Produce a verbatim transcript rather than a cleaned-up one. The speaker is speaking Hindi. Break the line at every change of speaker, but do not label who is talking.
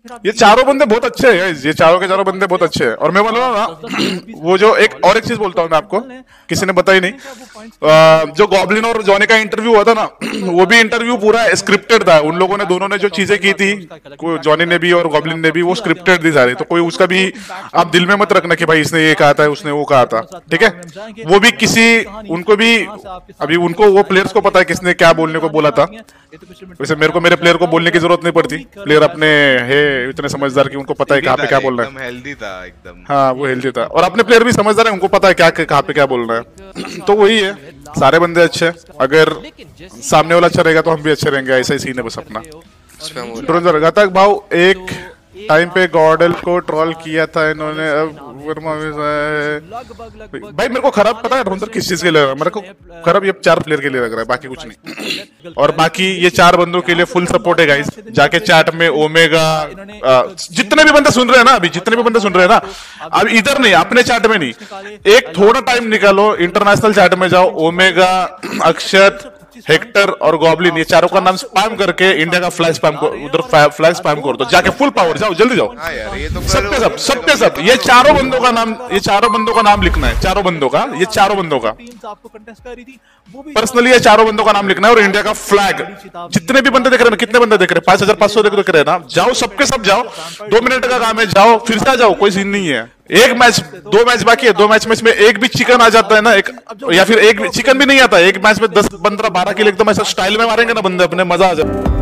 ये चारों बंदे बहुत अच्छे हैं, ये चारों के चारों बंदे बहुत अच्छे हैं। और मैं बोला ना, वो जो एक और एक चीज बोलता हूँ मैं आपको, किसी ने बताई नहीं, आ, जो गॉब्लिन और जॉनी का इंटरव्यू हुआ था ना, वो भी इंटरव्यू पूरा स्क्रिप्टेड था। उन लोगों ने, दोनों ने जो चीजें की थी, जॉनी ने भी और गॉब्लिन ने भी, वो स्क्रिप्टेड थी सारी। तो कोई उसका भी आप दिल में मत रखना कि भाई इसने ये कहा था, उसने वो कहा था, ठीक है। वो भी किसी, उनको भी अभी उनको, वो प्लेयर्स को पता है किसने क्या बोलने को बोला था। वैसे मेरे को मेरे प्लेयर को बोलने की जरूरत नहीं पड़ती, प्लेयर अपने है इतने समझदार कि उनको पता है कहाँ पे क्या बोलना है।
एकदम हेल्दी था एकदम।
हाँ, वो हेल्दी था। और अपने प्लेयर भी समझदार है, उनको पता है क्या कहाँ पे क्या बोलना है। तो वही है, सारे बंदे अच्छे हैं। अगर सामने वाला अच्छा रहेगा तो हम भी अच्छे रहेंगे, ऐसा ही सीन है बस अपना। घातक भाव, एक टाइम पे गॉडल को ट्रोल किया था इन्होंने, अब वर्मा भाई मेरे को खराब पता है ढूंढर किस चीज के लिए लग रहा है मेरे को खराब, ये चार प्लेयर के लिए लग रहा है, बाकी कुछ नहीं। और बाकी ये चार बंदों के लिए फुल सपोर्ट है गाइस। जाके चैट में ओमेगा, जितने भी बंदे सुन रहे हैं ना, अभी जितने भी बंदे सुन रहे हैं ना, अब इधर नहीं, अपने चैट में नहीं, एक थोड़ा टाइम निकालो, इंटरनेशनल चैट में जाओ, ओमेगा, अक्षत, हेक्टर और गॉब्लिन, ये चारों का नाम स्पैम करके इंडिया का फ्लैग स्पैम को उधर फ्लैग स्पैम कर दो, जाके फुल पावर जाओ, जल्दी जाओ।
हाँ यार, ये तो
सब पे सब सब पे सब ये चारों बंदों का नाम, ये चारों बंदों का नाम लिखना है, चारों बंदों का, ये चारों बंदों का पर्सनली, ये चारों बंदों का नाम लिखना है। और इंडिया का फ्लैग, जितने भी बंदे देख रहे हैं, कितने बंदे देख रहे हैं, पांच हजार पांच सौ देख रहे हैं ना, जाओ सबके सब जाओ, दो मिनट का काम है, जाओ फिर से आ जाओ, कोई सीन नहीं है। एक मैच, दो मैच बाकी है, दो मैच में एक भी चिकन आ जाता है ना, एक या फिर एक चिकन भी नहीं आता, एक मैच में दस पंद्रह बारह किलो एकदम ऐसा स्टाइल में मारेंगे ना बंदे अपने, मजा आ जाए।